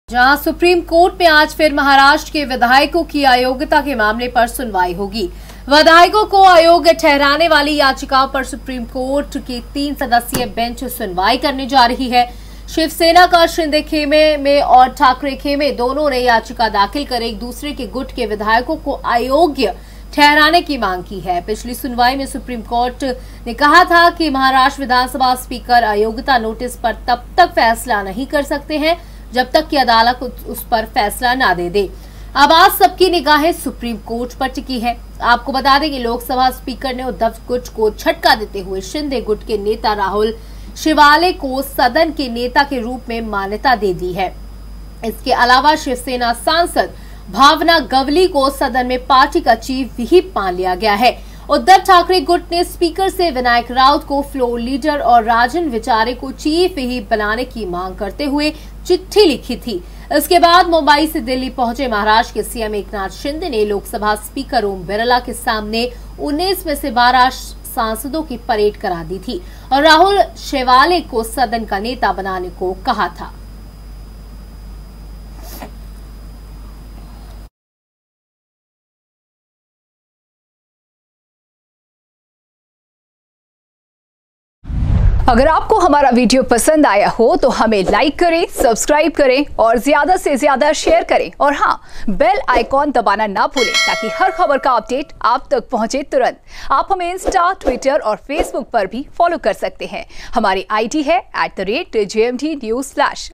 जहां supreme court में आज फिर महाराष्ट्र के विधायकों की अयोग्यता के मामले पर सुनवाई होगी। विधायकों को अयोग्य ठहराने वाली याचिकाओं पर सुप्रीम कोर्ट की 3 सदस्यीय बेंच सुनवाई करने जा रही है। शिवसेना का शिंदे खेमे में और ठाकरे खेमे दोनों ने याचिका दाखिल कर एक दूसरे के गुट के विधायकों को अयोग्य ठहराने की मांग की है। पिछली सुनवाई में सुप्रीम कोर्ट ने कहा था कि महाराष्ट्र विधानसभा स्पीकर अयोग्यता नोटिस पर तब तक फैसला नहीं कर सकते हैं जब तक कि अदालत उस पर फैसला ना दे दे। अब आज सबकी निगाहें सुप्रीम कोर्ट पर टिकी है। आपको बता दें कि लोकसभा स्पीकर ने उद्धव गुट को झटका देते हुए शिंदे गुट के नेता राहुल शिवाले को सदन के नेता के रूप में मान्यता दे दी है। इसके अलावा शिवसेना सांसद भावना गवली को सदन में पार्टी का चीफ व्हिप मान लिया गया है। उद्धव ठाकरे गुट ने स्पीकर से विनायक राउत को फ्लोर लीडर और राजन विचारे को चीफ व्हिप बनाने की मांग करते हुए चिट्ठी लिखी थी। इसके बाद मुंबई से दिल्ली पहुंचे महाराष्ट्र के सीएम एकनाथ शिंदे ने लोकसभा स्पीकर ओम बिरला के सामने 19 में से 12 सांसदों की परेड करा दी थी और राहुल शेवाले को सदन का नेता बनाने को कहा था। अगर आपको हमारा वीडियो पसंद आया हो तो हमें लाइक करें, सब्सक्राइब करें और ज्यादा से ज्यादा शेयर करें और हाँ, बेल आइकॉन दबाना ना भूलें ताकि हर खबर का अपडेट आप तक पहुंचे तुरंत। आप हमें इंस्टा, ट्विटर और फेसबुक पर भी फॉलो कर सकते हैं। हमारी आईडी है @JMT News Flash।